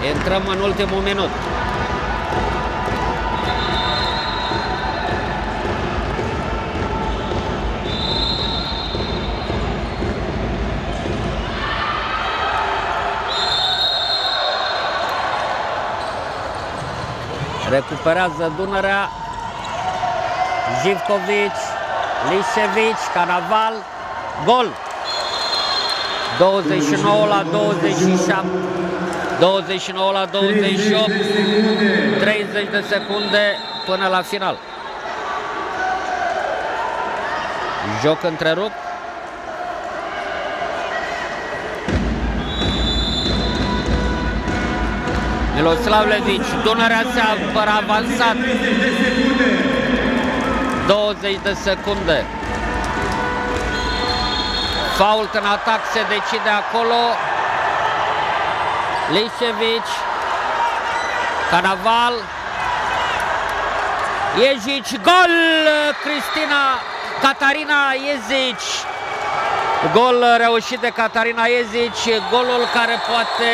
Intrăm în ultimul minut. Recuperează Dunărea. Jivkovic, Lisevic, Canaval, gol! 29 la 27, 29 la 28, 30 de secunde până la final. Joc întrerupt. Miloslavljevic, Dunărea se apără avansat. 20 de secunde. Fault în atac se decide acolo. Lisevic, Canaval, Iezic, gol! Catarina Iezic. Gol reușit de Catarina Iezic, golul care poate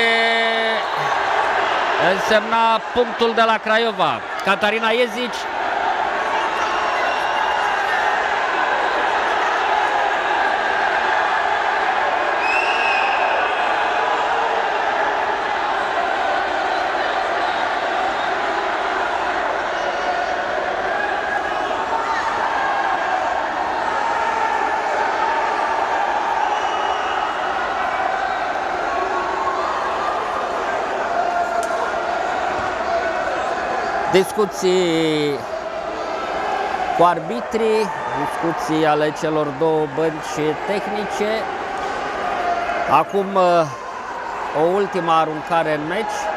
însemna punctul de la Craiova. Catarina Iezic. Discuții cu arbitrii, discuții ale celor două bănci tehnice. Acum o ultimă aruncare în meci.